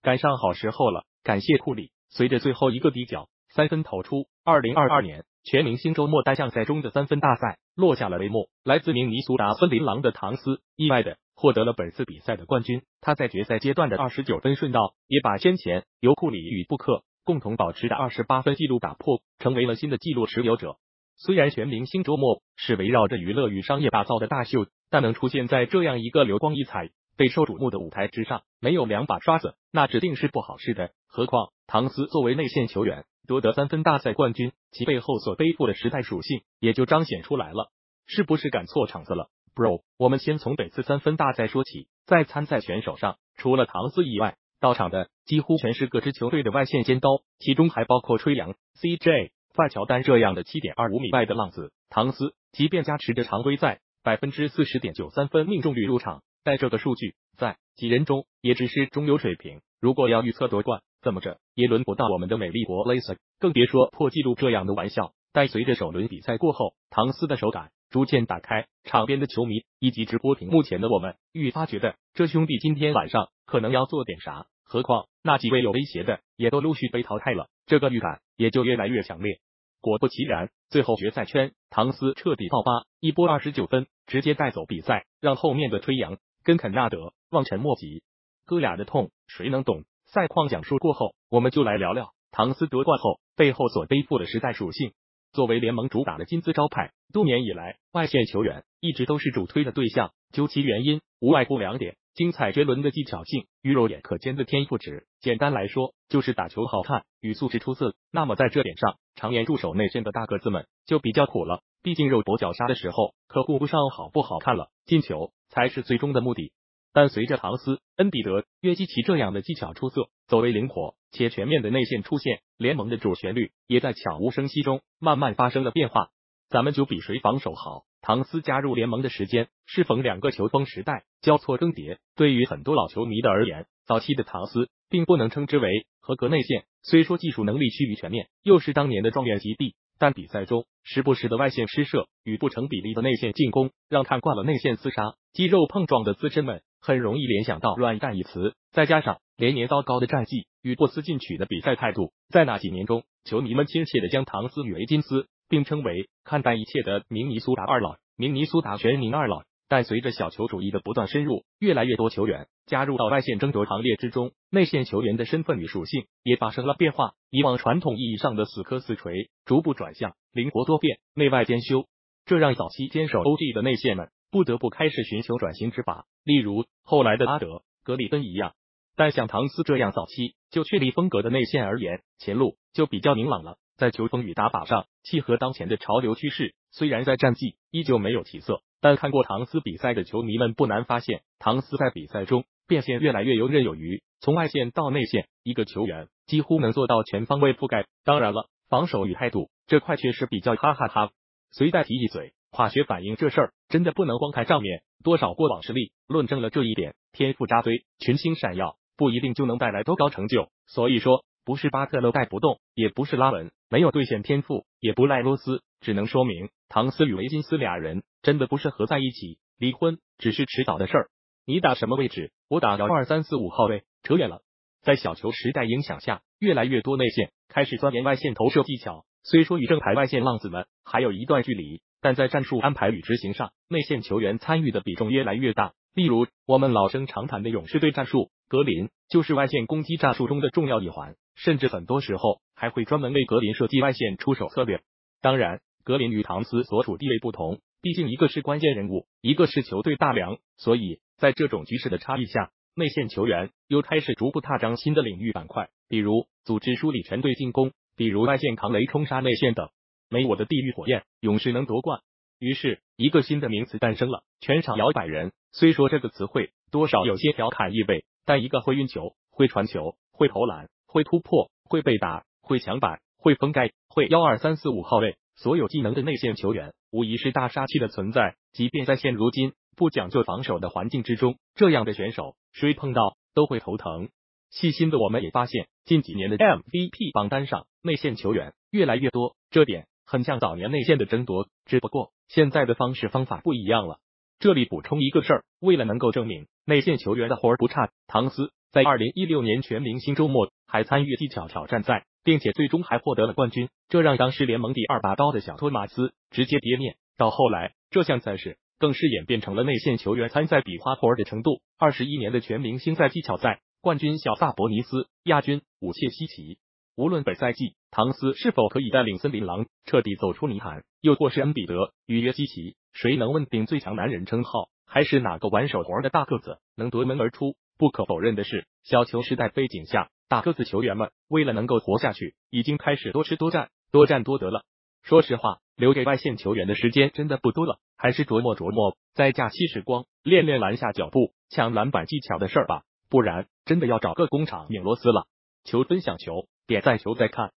赶上好时候了，感谢库里。随着最后一个底角三分投出，2022年全明星周末单项赛中的三分大赛落下了帷幕。来自明尼苏达森林狼的唐斯意外的获得了本次比赛的冠军。他在决赛阶段的29分顺道，也把先前由库里与布克共同保持的28分纪录打破，成为了新的纪录持有者。虽然全明星周末是围绕着娱乐与商业打造的大秀，但能出现在这样一个流光溢彩、备受瞩目的舞台之上，没有两把刷子，那指定是不好事的。何况唐斯作为内线球员夺得三分大赛冠军，其背后所背负的时代属性也就彰显出来了。是不是赶错场子了 ，Bro？ 我们先从本次三分大赛说起，在参赛选手上，除了唐斯以外，到场的几乎全是各支球队的外线尖刀，其中还包括吹杨、CJ。范乔丹这样的 7.25 米外的浪子，唐斯即便加持着常规赛 40.93% 分命中率入场，但这个数据在几人中也只是中游水平。如果要预测夺冠，怎么着也轮不到我们的美丽国 Laser， 更别说破纪录这样的玩笑。但随着首轮比赛过后，唐斯的手感逐渐打开，场边的球迷以及直播屏幕前的我们愈发觉得这兄弟今天晚上可能要做点啥。何况那几位有威胁的也都陆续被淘汰了，这个预感也就越来越强烈。果不其然，最后决赛圈，唐斯彻底爆发，一波29分，直接带走比赛，让后面的吹杨跟肯纳德望尘莫及。哥俩的痛，谁能懂？赛况讲述过后，我们就来聊聊唐斯夺冠后背后所背负的时代属性。作为联盟主打的金字招牌，多年以来，外线球员一直都是主推的对象。究其原因，无外乎两点：精彩绝伦的技巧性与肉眼可见的天赋值。简单来说，就是打球好看与素质出色。那么在这点上，常年驻守内线的大个子们就比较苦了。毕竟肉搏绞杀的时候，可顾不上好不好看了，进球才是最终的目的。但随着唐斯、恩比德、约基奇这样的技巧出色、走位灵活且全面的内线出现，联盟的主旋律也在悄无声息中慢慢发生了变化。咱们就比谁防守好。唐斯加入联盟的时间适逢两个球风时代交错更迭，对于很多老球迷的而言，早期的唐斯并不能称之为合格内线。虽说技术能力趋于全面，又是当年的状元及第，但比赛中时不时的外线失射与不成比例的内线进攻，让看惯了内线厮杀、肌肉碰撞的资深们很容易联想到软蛋一词。再加上连年糟糕的战绩与不思进取的比赛态度，在那几年中，球迷们亲切的将唐斯与维金斯并称为看淡一切的明尼苏达二老、明尼苏达全民二老。但随着小球主义的不断深入，越来越多球员加入到外线争夺行列之中，内线球员的身份与属性也发生了变化。以往传统意义上的死磕死锤，逐步转向灵活多变、内外兼修，这让早期坚守 OG 的内线们不得不开始寻求转型之法，例如后来的阿德、格里芬一样。但像唐斯这样早期就确立风格的内线而言，前路就比较明朗了。在球风与打法上契合当前的潮流趋势，虽然在战绩依旧没有起色，但看过唐斯比赛的球迷们不难发现，唐斯在比赛中变现越来越游刃有余，从外线到内线，一个球员几乎能做到全方位覆盖。当然了，防守与态度这块确实比较哈哈哈。随带提一嘴，化学反应这事儿真的不能光看账面，多少过往实力论证了这一点。天赋扎堆，群星闪耀，不一定就能带来多高成就。所以说，不是巴特勒带不动，也不是拉文没有兑现天赋，也不赖罗斯，只能说明唐斯与维金斯俩人真的不是合在一起，离婚只是迟早的事儿。你打什么位置？我打1、2、3、4、5号位，扯远了。在小球时代影响下，越来越多内线开始钻研外线投射技巧。虽说与正牌外线浪子们还有一段距离，但在战术安排与执行上，内线球员参与的比重越来越大。例如，我们老生常谈的勇士队战术，格林就是外线攻击战术中的重要一环，甚至很多时候还会专门为格林设计外线出手策略。当然，格林与唐斯所处地位不同，毕竟一个是关键人物，一个是球队大梁，所以在这种局势的差异下，内线球员又开始逐步踏上新的领域板块，比如组织梳理全队进攻，比如外线扛雷冲杀内线等。没我的地狱火焰，勇士能夺冠。于是，一个新的名词诞生了，全场摇摆人。虽说这个词汇多少有些调侃意味，但一个会运球、会传球、会投篮、会突破、会被打、会抢板、会封盖、会1、2、3、4、5号位，所有技能的内线球员，无疑是大杀器的存在。即便在现如今不讲究防守的环境之中，这样的选手谁碰到都会头疼。细心的我们也发现，近几年的 MVP 榜单上，内线球员越来越多，这点很像早年内线的争夺，只不过现在的方式方法不一样了。 这里补充一个事儿，为了能够证明内线球员的活儿不差，唐斯在2016年全明星周末还参与技巧挑战赛，并且最终还获得了冠军，这让当时联盟第2把刀的小托马斯直接跌面。到后来，这项赛事更是演变成了内线球员参赛比花活儿的程度。21年的全明星赛技巧赛，冠军小萨博尼斯，亚军武切西奇。无论本赛季唐斯是否可以带领森林狼彻底走出泥潭，又或是恩比德与约基奇谁能问鼎最强男人称号，还是哪个玩手活的大个子能夺门而出，不可否认的是，小球时代背景下，大个子球员们为了能够活下去，已经开始多吃多占，多占多得了。说实话，留给外线球员的时间真的不多了，还是琢磨琢磨在假期时光练练篮下脚步、抢篮板技巧的事儿吧，不然真的要找个工厂拧螺丝了。求分享球，点赞球再看。